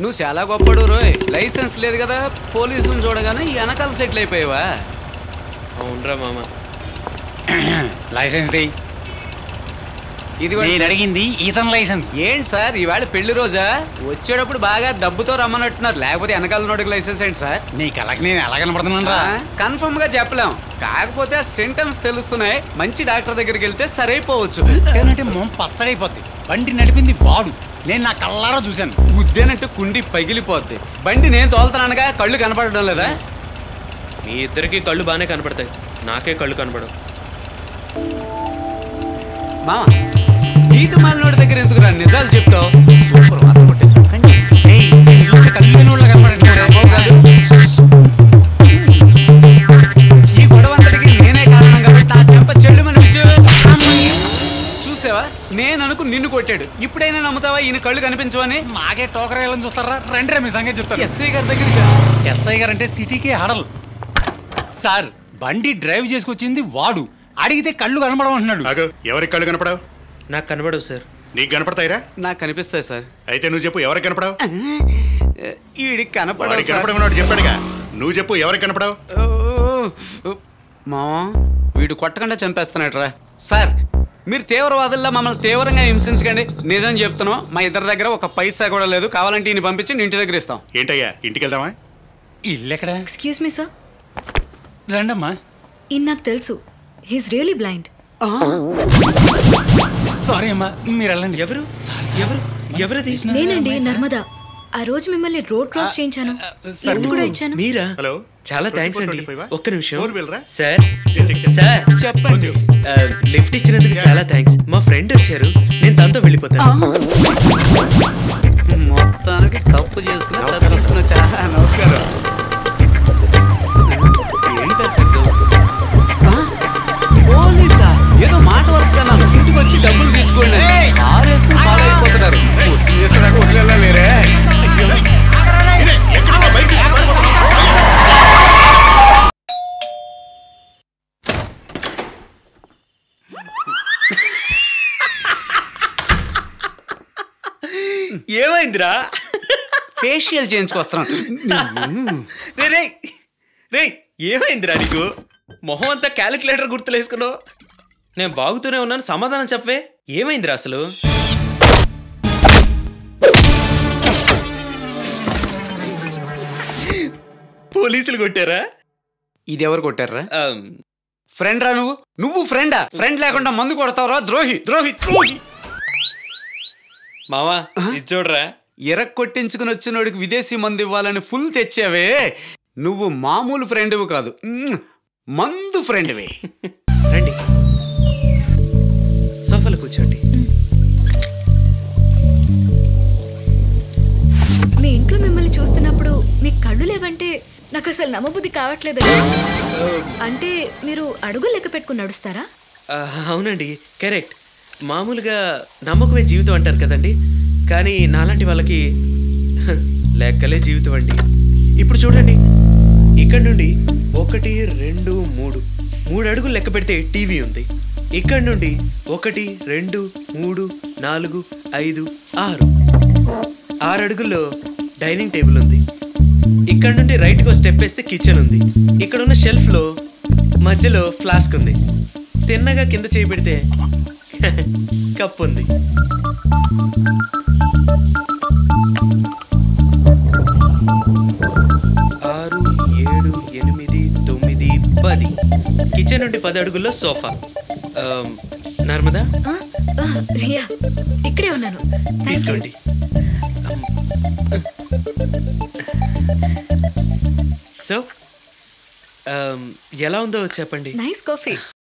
నువ్వు చాలా గొప్పడు రోయ్. లైసెన్స్ లేదు కదా, పోలీసుని చూడగానే వెనకాల సెటిల్ అయిపోయావా? అవునరా మామ. లైసెన్స్ ది. ఇది నేను అడిగింది ఇతని లైసెన్స్. ఏంటి సార్ ఇవాళ పెళ్లి రోజా? వచ్చేటప్పుడు బాగా డబ్బుతో రమ్మన్నట్టున్నారు, లేకపోతే వెనకాల నోటికి లైసెన్స్ ఏంటి సార్? నీ కళకి నేను ఎలా కనపడుతున్నాను రా? కన్ఫర్మ్ గా చెప్పలేం, కాకపోతే సింటమ్స్ తెలుస్తున్నాయి. మంచి డాక్టర్ దగ్గరికి వెళ్తే సరైపోవచ్చు. ఏంటంటే మొహం పచ్చడైపోద్ది. బండి నడిపింది వాడు, నేను నా కళ్ళారా చూశాను. గుద్దేనంటే కుండి పగిలిపోద్ది. బండి నేను తోలుతానగా కళ్ళు కనపడడం లేదా? మీ ఇద్దరికి కళ్ళు బాగానే కనపడతాయి, నాకే కళ్ళు కనపడవు. మామ నీకు మాలినోడి దగ్గర ఎందుకు రా నిజాలు చెప్తావు? సూపర్ వాతం కొట్టేసావు. ఈ గొడవంతటికి నేనే కారణం కాబట్టి నా చెంప చెల్లు మనిపించు. చూసావా, నేను అనుకు నిన్ను కొట్టాడు. ఇప్పుడైనా నమ్ముతావా ఈయన కళ్ళు కనిపించవని? నాకే టోకరేయాలని చూస్తారా? రండి రా మీ సంగతి చెప్తాను. ఎస్ఐ గారి దగ్గరికి. ఎస్ఐ గారు అంటే సిటీకే హడల్ సార్. బండి డ్రైవ్ చేసుకొచ్చింది వాడు, అడిగితే కళ్ళు కనపడమంటున్నాడు. ఎవరికి కళ్ళు కనపడవు? నాకు కనబడవు సార్. నీకు కనపడతాయిరా? నాకు కనిపిస్తాయి సార్. అయితే నువ్వు చెప్పు, ఎవరికి కనపడవు? ఈడికి కనపడవు. కనపడమన్నాడు చెప్పాడుగా, నువ్వు చెప్పు ఎవరికి కనపడవు? మా వీడు కొట్టకుండా చంపేస్తున్నాడు రా. సార్ మీరు తీవ్రవాదుల్లా మమ్మల్ని తీవ్రంగా హింసించకండి. నిజం చెప్తున్నాం, మా ఇద్దరి దగ్గర ఒక పైసా కూడా లేదు. కావాలంటే ఈయన పంపించి ఇంటి దగ్గర ఇస్తాం. ఏంటయ్యా, ఇంటికి వెళ్దామా? ఇల్లు ఎక్కడ? Excuse me sir. రండమ్మా. ఈయన నాకు తెలుసు, హీస్ రియలీ బ్లైండ్. సారీ అమ్మా, మీరు వెళ్ళండి. ఎవరు ఎవరు ఎవరిది? నేనండి నర్మదా. ఆ రోజు మిమ్మల్ని రోడ్ క్రాస్ చేయించాను, లిఫ్ట్ కూడా ఇచ్చాను. మీరా? హలో, చాలా థ్యాంక్స్ అండి. ఒక్క నిమిషం సార్. సార్ చెప్పండి. లిఫ్ట్ ఇచ్చినందుకు చాలా థ్యాంక్స్. మా ఫ్రెండ్ వచ్చారు, నేను తనతో వెళ్ళిపోతాను. మొత్తానికి తప్పు చేసుకుని చాలా నమస్కారం. ఏంటి అసలు? పోలీసా? ఏదో మాట వరుసగా ఇంటికి వచ్చి డబ్బులు తీసుకోండి. ఆరేసుకుని ఫాలో అయిపోతున్నారు. వదిలేరే. ఏమైందిరా? ఫేషియల్ చేయించుకొస్తున్నాను. రే ఏమైందిరా నీకు? మొహం అంతా క్యాలిక్యులేటర్ గుర్తులేసుకున్నావు. నేను బాగుతూనే ఉన్నాను, సమాధానం చెప్పవే. ఏమైందిరా అసలు? పోలీసులు కొట్టారా? ఇది ఎవరు కొట్టారా? ఫ్రెండ్ రా నువ్వు. నువ్వు ఫ్రెండా? ఫ్రెండ్ లేకుండా మందు కొడతావురా, ద్రోహి ద్రోహి ద్రోహి. మావా ఇది చూడరా. ఎరక్ కొట్టించుకుని వచ్చినోడికి విదేశీ మందు ఇవ్వాలని ఫుల్ తెచ్చావే. నువ్వు మామూలు ఫ్రెండ్వి కాదు, మందు ఫ్రెండ్వి. రండి సోఫాలో కూర్చోండి. మీ ఇంట్లో మిమ్మల్ని చూస్తున్నప్పుడు మీకు కళ్ళు లేవంటే నాకు అసలు నమ్మబుద్ధి కావట్లేదు. అంటే మీరు అడుగులు లెక్క పెట్టుకుని నడుస్తారా? అవునండి, కరెక్ట్. మామూలుగా నమ్మకమే జీవితం అంటారు కదండి, కానీ నాలాంటి వాళ్ళకి లెక్కలే జీవితం అండి. ఇప్పుడు చూడండి, ఇక్కడ నుండి 1 2 3 అడుగులు లెక్క పెడితే టీవీ ఉంది. ఇక్కడ నుండి 1 2 3 4 5 6 అడుగుల్లో డైనింగ్ టేబుల్ ఉంది. ఇక్కడ నుండి రైట్గా స్టెప్ వేస్తే కిచెన్ ఉంది. ఇక్కడ ఉన్న షెల్ఫ్లో మధ్యలో ఫ్లాస్క్ ఉంది. తిన్నగా కింద చేయి పెడితే కప్ ఉంది. ఆరు 7 8 9 10 కిచెన్ నుండి 10 అడుగుల్లో సోఫా. నర్మదా ఇక్కడే ఉన్నాను, తీసుకోండి. సో ఎలా ఉందో చెప్పండి. Nice coffee.